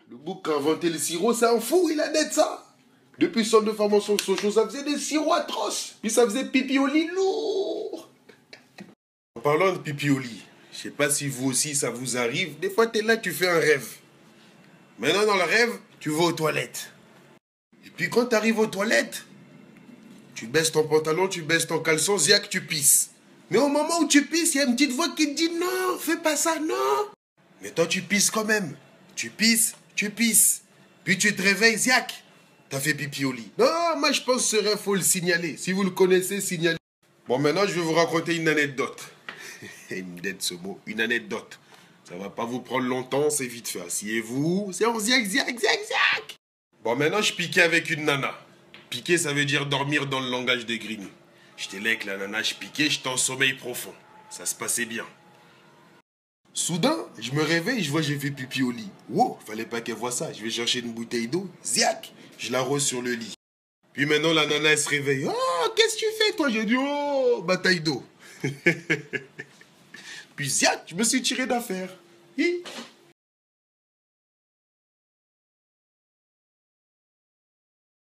Le bouc qui a inventé le sirop, c'est un fou, il a net ça. Depuis le centre de formation de Sochaux, ça faisait des sirops atroces. Puis ça faisait pipi au lit lourd. En parlant de pipi au lit, je sais pas si vous aussi ça vous arrive. Des fois, t'es là, tu fais un rêve. Maintenant, dans le rêve, tu vas aux toilettes. Et puis quand t'arrives aux toilettes, tu baisses ton pantalon, tu baisses ton caleçon, ziac, tu pisses. Mais au moment où tu pisses, il y a une petite voix qui te dit non, fais pas ça, non. Mais toi, tu pisses quand même. Tu pisses, tu pisses. Puis tu te réveilles, ziac. T'as fait pipi au lit. Non, moi je pense que ce rêve, faut le signaler. Si vous le connaissez, signalez. Bon, maintenant, je vais vous raconter une anecdote. Une dette ce mot, une anecdote. Ça va pas vous prendre longtemps, c'est vite fait. Asseyez-vous, c'est en ziac, ziac, ziac, ziac. Bon, maintenant, je piquais avec une nana. Piquer, ça veut dire dormir dans le langage des grignoux. J'étais là avec la nana, je piquais, j'étais en sommeil profond. Ça se passait bien. Soudain, je me réveille, je vois j'ai fait pipi au lit. Wow, fallait pas qu'elle voie ça. Je vais chercher une bouteille d'eau. Ziac, je l'arrose sur le lit. Puis maintenant, la nana, elle se réveille. Oh, qu'est-ce que tu fais, toi? J'ai dit, oh, bataille d'eau. Puis ziac, je me suis tiré d'affaire. Hi.